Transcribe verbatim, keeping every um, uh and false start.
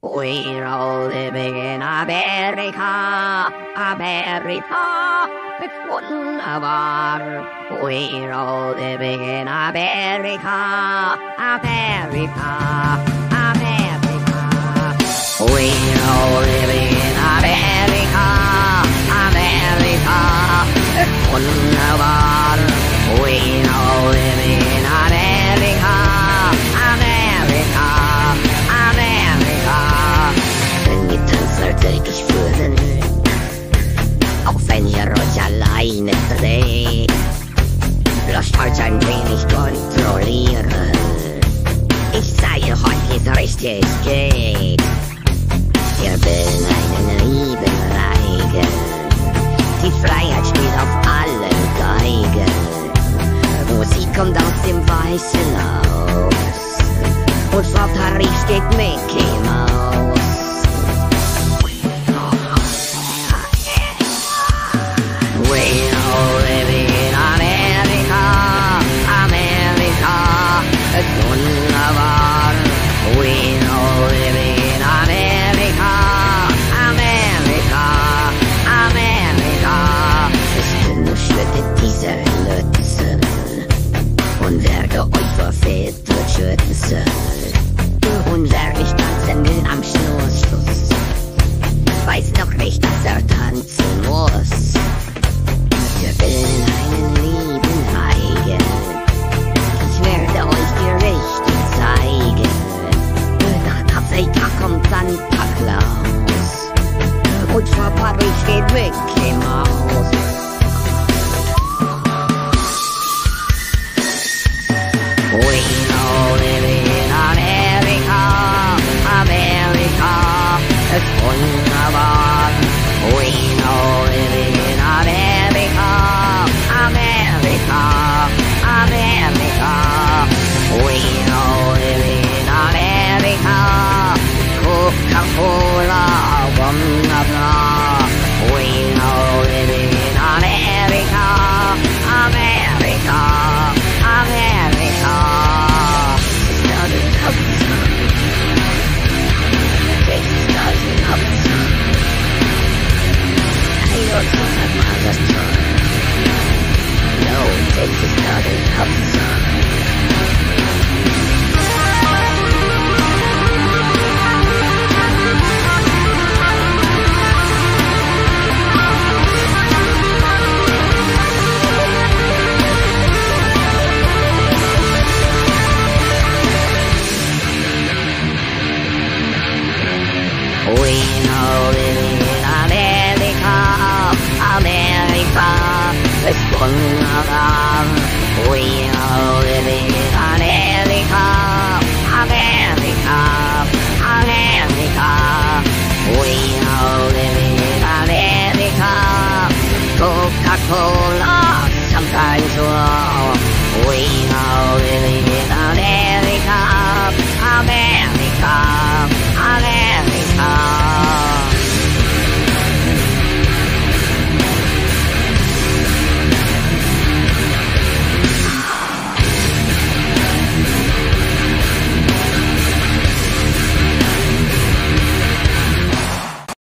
We're all living in Amerika, Amerika, it's wunderbar. We're all living in Amerika, Amerika, Amerika. We're all living in Amerika, Amerika, it's wunderbar. We're all living in Amerika, Amerika, Amerika. Wenn ihr tanzt, sollte ich führen, auch wenn ihr euch alleine dreht. Lasst euch ein wenig kontrollieren. Ich zeige euch, wie's richtig geht. Wir bilden einen lieben Reigen. Die Freiheit spielt auf allen Geigen. Musik kommt aus dem weißen Haus und vor Paris geht Mickey Mouse. We're all living in Amerika, Amerika, it's wunderbar. We're all living in Amerika, Amerika, Amerika. Ich benuschete diese Lützen und werde euch vor Väter schützen. Und wer nicht tanzen will am Schnurrschluss, weiß noch nicht, dass er tanzen muss. Wir bilden einen lieben Reigen. Ich werde euch die Richtung zeigen. Nach Afrika kommt Santa Claus und vor Paris geht Mickey Mouse. We're all living in Amerika, Amerika, it's wunderbar. We're all living in Amerika, Amerika, Amerika. We're all living in Amerika, Coca-Cola, wunderbar. We're all living in Amerika, Amerika, Amerika. This doesn't help us. This doesn't help us. I don't think I'm mother's tongue. No, this doesn't help us. We're all living in Amerika, Amerika, it's wunderbar. We're all living in Amerika, Amerika, Amerika. We're all living in Amerika, Coca-Cola, Champagne Tour. We're all living in Amerika, Amerika.